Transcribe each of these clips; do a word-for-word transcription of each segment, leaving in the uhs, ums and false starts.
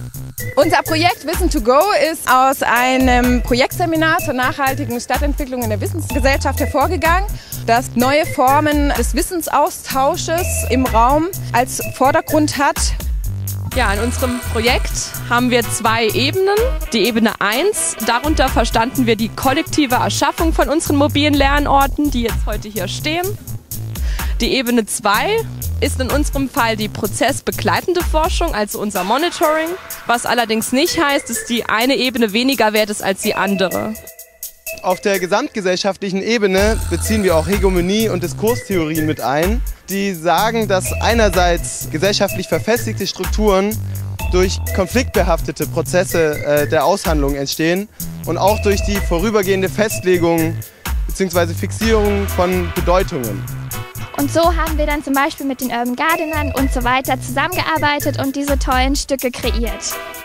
Unser Projekt Wissen to Go ist aus einem Projektseminar zur nachhaltigen Stadtentwicklung in der Wissensgesellschaft hervorgegangen, das neue Formen des Wissensaustausches im Raum als Vordergrund hat. Ja, in unserem Projekt haben wir zwei Ebenen. Die Ebene eins, darunter verstanden wir die kollektive Erschaffung von unseren mobilen Lernorten, die jetzt heute hier stehen. Die Ebene zwei ist in unserem Fall die prozessbegleitende Forschung, also unser Monitoring, was allerdings nicht heißt, dass die eine Ebene weniger wert ist als die andere. Auf der gesamtgesellschaftlichen Ebene beziehen wir auch Hegemonie- und Diskurstheorien mit ein, die sagen, dass einerseits gesellschaftlich verfestigte Strukturen durch konfliktbehaftete Prozesse äh, der Aushandlung entstehen und auch durch die vorübergehende Festlegung bzw. Fixierung von Bedeutungen. Und so haben wir dann zum Beispiel mit den Urban Gardenern und so weiter zusammengearbeitet und diese tollen Stücke kreiert.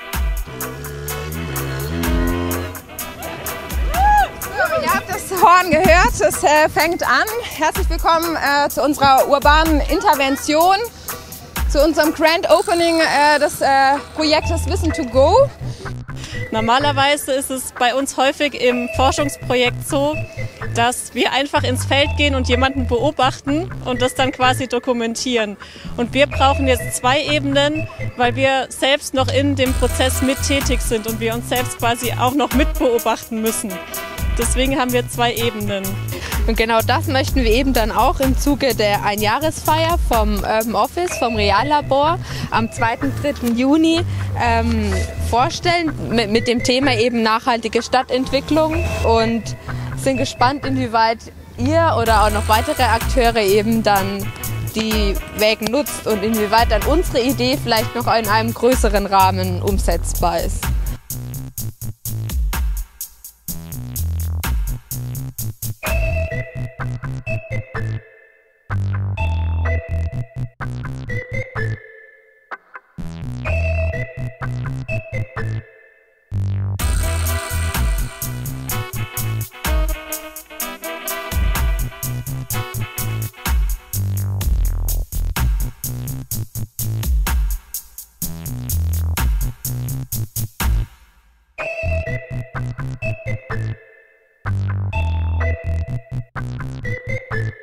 So, ihr habt das Horn gehört, es äh, fängt an. Herzlich willkommen äh, zu unserer urbanen Intervention, zu unserem Grand Opening äh, des äh, Projektes Wissen to Go. Normalerweise ist es bei uns häufig im Forschungsprojekt so, dass wir einfach ins Feld gehen und jemanden beobachten und das dann quasi dokumentieren. Und wir brauchen jetzt zwei Ebenen, weil wir selbst noch in dem Prozess mit tätig sind und wir uns selbst quasi auch noch mit beobachten müssen. Deswegen haben wir zwei Ebenen. Und genau das möchten wir eben dann auch im Zuge der Einjahresfeier vom Urban Office, vom Reallabor am zweiten und dritten Juni ähm, vorstellen mit, mit dem Thema eben nachhaltige Stadtentwicklung und sind gespannt, inwieweit ihr oder auch noch weitere Akteure eben dann die Wägen nutzt und inwieweit dann unsere Idee vielleicht noch in einem größeren Rahmen umsetzbar ist. Thank you.